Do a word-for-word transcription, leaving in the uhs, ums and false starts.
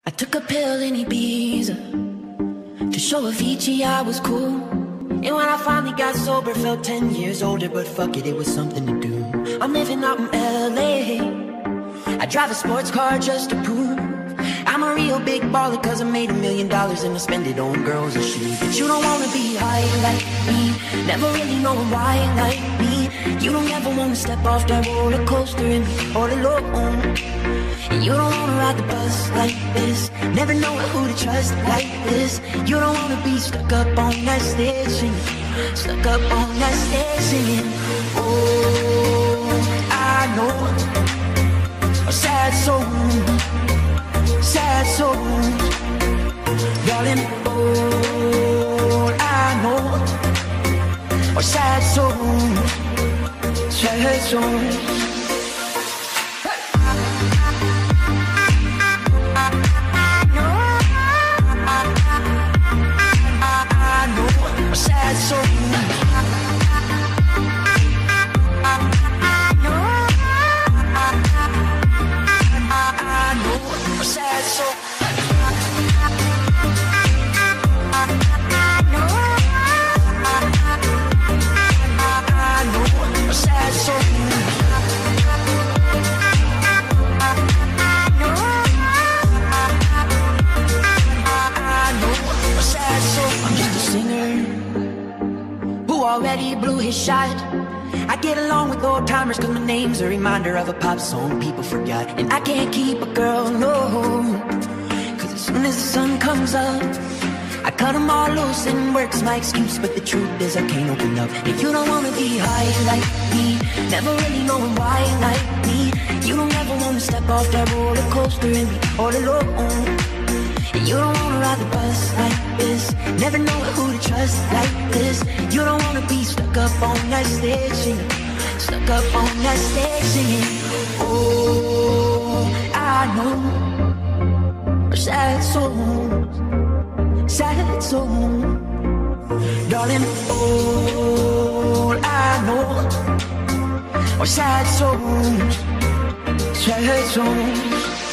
I took a pill in Ibiza to show Avicii I was cool. And when I finally got sober, felt ten years older. But fuck it, it was something to do. I'm living out in L A. I drive a sports car just to prove I'm a real big baller, cause I made a million dollars and I spend it on girls and shit. But you don't wanna be high like me, never really knowing why like me. You don't ever wanna step off that roller coaster and be all alone. And you don't wanna ride the bus like this, never knowing who to trust like this. You don't wanna be stuck up on that stage singing, stuck up on that stage singing. Oh, I know a sad soul, sad souls, darling. All I know are sad souls, sad souls. Sad soul. Sad soul. Sad soul. I'm just a singer who already blew his shot. I get along with old timers cause my name's a reminder of a pop song people forgot. And I can't keep a girl, no, cause as soon as the sun comes up I cut them all loose and work's my excuse. But the truth is I can't open up. If you don't wanna be high like me, never really knowing why like me. You don't ever wanna step off that roller coaster and be all alone. And you don't wanna ride the bus like this, never know who to trust like this. You don't wanna be stuck up on that stage singing, stuck up on that stage singing. Oh, I know sad souls, sad souls, darling. All I know are sad souls, sad souls.